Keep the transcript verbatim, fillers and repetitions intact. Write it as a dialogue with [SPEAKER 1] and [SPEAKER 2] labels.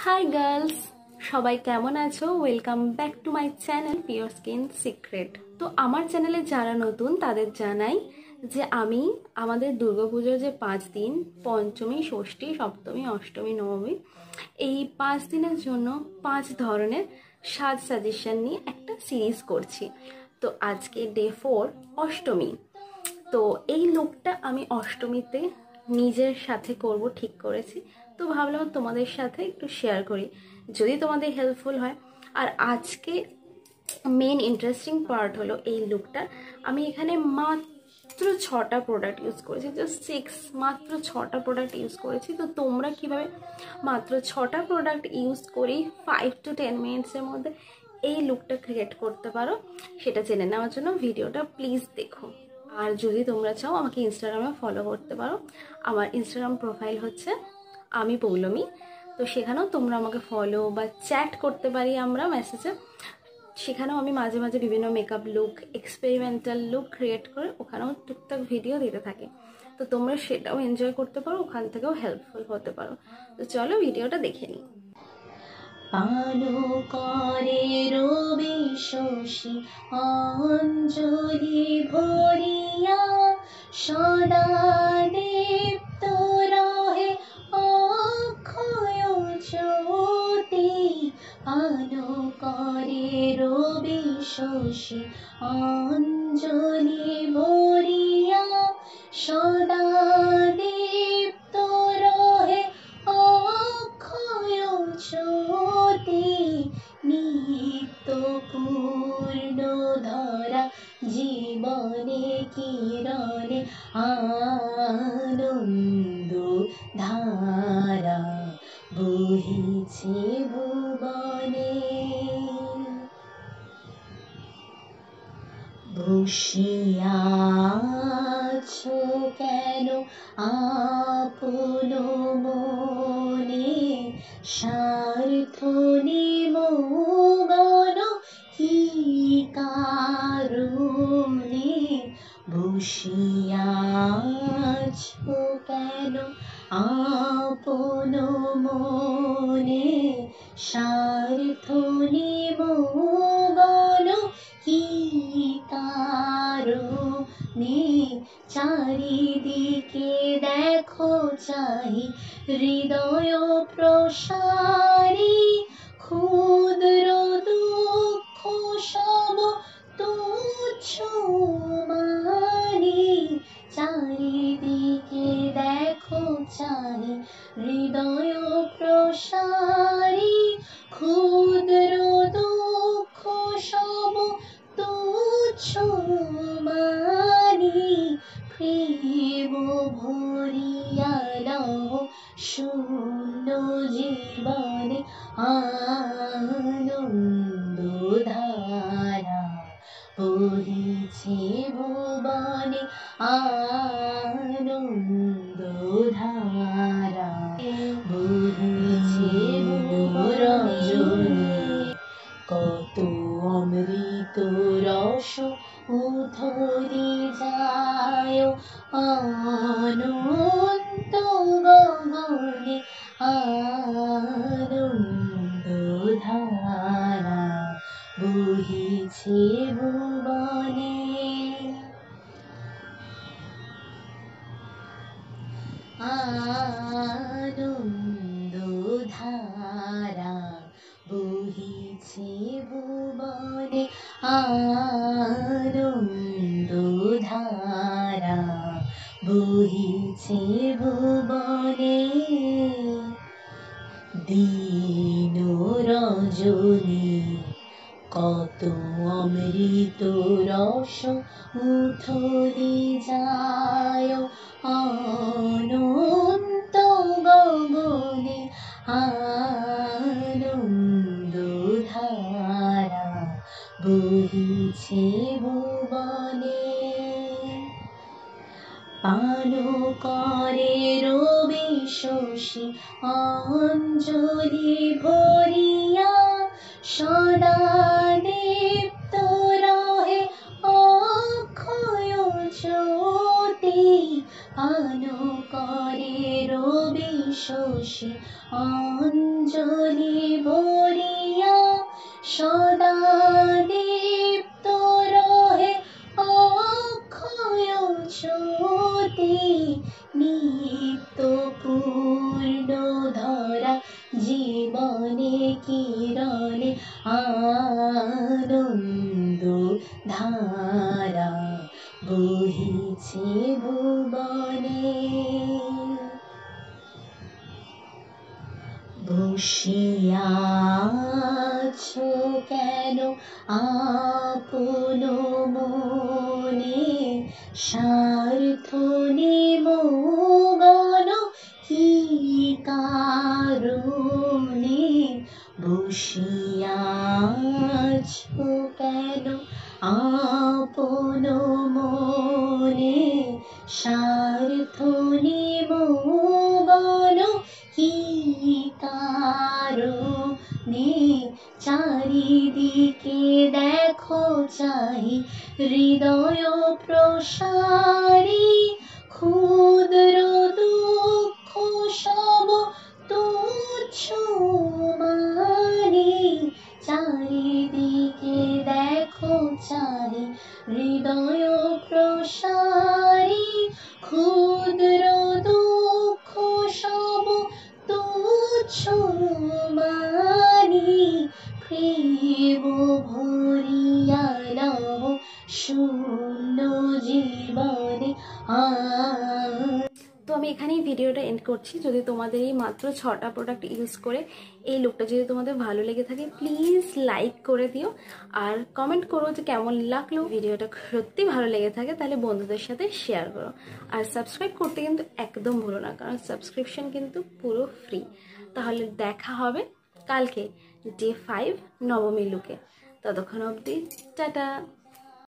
[SPEAKER 1] High girls, সবাই কেমন আছো? Welcome back to my channel pure skin secret. তো আমার চ্যানেলে যারা নতুন তাদের জানাই যে আমি আমাদের দুর্গাপুজোর যে পাঁচ দিন, পঞ্চমী, ষষ্ঠী, সপ্তমী, অষ্টমী, নবমী, এই পাঁচ দিনের জন্য পাঁচ ধরনের সাজ সাজেশন নিয়ে একটা সিরিজ করছি। তো আজকে ডে ফোর, অষ্টমী। তো এই লুকটা আমি অষ্টমীতে নিজের সাথে করব ঠিক করেছি। তো ভাবলাম তোমাদের সাথে একটু শেয়ার করি, যদি তোমাদের হেল্পফুল হয়। আর আজকে মেন ইন্টারেস্টিং পার্ট হলো এই লুকটার। আমি এখানে মাত্র ছটা প্রোডাক্ট ইউজ করেছি, জাস্ট সিক্স, মাত্র ছটা প্রোডাক্ট ইউজ করেছি। তো তোমরা কিভাবে মাত্র ছটা প্রোডাক্ট ইউজ করি ফাইভ টু টেন মিনিটসের মধ্যে এই লুকটা ক্রিয়েট করতে পারো, সেটা জেনে নেওয়ার জন্য ভিডিওটা প্লিজ দেখো। আর যদি তোমরা চাও আমাকে ইনস্টাগ্রামে ফলো করতে পারো। আমার ইনস্টাগ্রাম প্রোফাইল হচ্ছে আমি পৌলমী। তো সেখানেও তোমরা আমাকে ফলো বা চ্যাট করতে পারি আমরা মেসেজে। সেখানেও আমি মাঝে মাঝে বিভিন্ন makeup look, experimental look create করে ওখানেও টুকটাক ভিডিও দিতে থাকি। তো তোমরা সেটাও এনজয় করতে পারো, ওখান থেকেও হেল্পফুল হতে পারো। তো চলো ভিডিওটা দেখে নিই।
[SPEAKER 2] পানো করে রবি শশী অঞ্জলি ভরিয়া, সদা দীপ্ত রহে অক্ষয় জ্যোতি। পানো করে রবি শশী অঞ্জলি ভরিয়া, সদা দীপ্ত রহে অক্ষয় জ্যোতি। নিত্য পূর্ণ ধরা জীবনে কিরণে আনন্দ ধারা বহিছে ভুবনে। বসিয়াছো কেন আপন মনে, স্বার্থ নিমগ্ন কি কারণে। বসিয়াছো কেন আপন মনে, স্বার্থ নিমগ্ন কি কারণে। চারিদিকে দেখো চাহি হৃদয় প্রসারী, ক্ষুদ্র দুঃখ সব তুচ্ছ মানি। চারিদিকে দেখো চাহি হৃদয় প্রসারী, ক্ষুদ্র দুঃখ সব তুচ্ছ মানি। প্রেম ভরিয়া লহ শূন্য জীবনে আনন্দ ধারা বহিছে ভুবনে আনন্দ ধারা বহিছে ভুবনে। কত অমৃত রস উথলি যায় অনন্ত গগনে আনন্দ ধারা বহিছে ভুবনে। আনন্দ ধারা বহিছে ভুবনে আনন্দ ধারা বহিছে ভুবনে। দিন রজনী কত অমৃত রস উথলি যায় অনন্ত গগনে আনন্দ ধারা বহিছে ভুবনে। পানো করে রবি শশী অঞ্জলি ভরিয়া, সদা দীপ্ত রহে অক্ষয় জ্যোতি। পানো করে রবি শশী অঞ্জলি ভরিয়া সদা দীপ্ত রহে অক্ষয় জ্যোতি নিত্য পূর্ণ ধরা জীবনে কিরণে আনন্দ ধারা বহিছে ভুবনে। বসিয়াছো কেন আপন মনে স্বার্থ নিমগ্ন কি কারণে? বসিয়াছো কেন আপন মনে স্বার্থ নিমগ্ন কি কারণে? চারিদিকে দেখো চাহি হৃদয় প্রসারী ক্ষুদ্র দুঃখ সব তুচ্ছ মানি। চারিদিকে দেখো চাহি হৃদয় প্রসারী ক্ষুদ্র দুঃখ সব তুচ্ছ মানি। প্রেম ভরিয়া নাও শূন্য জীবনে আ।
[SPEAKER 1] তো আমি এখানেই ভিডিওটা এন্ড করছি। যদি তোমাদের এই মাত্র ছটা প্রোডাক্ট ইউজ করে এই লুকটা যদি তোমাদের ভালো লেগে থাকে প্লিজ লাইক করে দিও আর কমেন্ট করো যে কেমন লাগলো। ভিডিওটা সত্যি ভালো লেগে থাকে তাহলে বন্ধুদের সাথে শেয়ার করো আর সাবস্ক্রাইব করতে কিন্তু একদম ভুলো না, কারণ সাবস্ক্রিপশন কিন্তু পুরো ফ্রি। তাহলে দেখা হবে কালকে ডে ফাইভ নবমী লুকে। ততক্ষণ অবধি টাটা।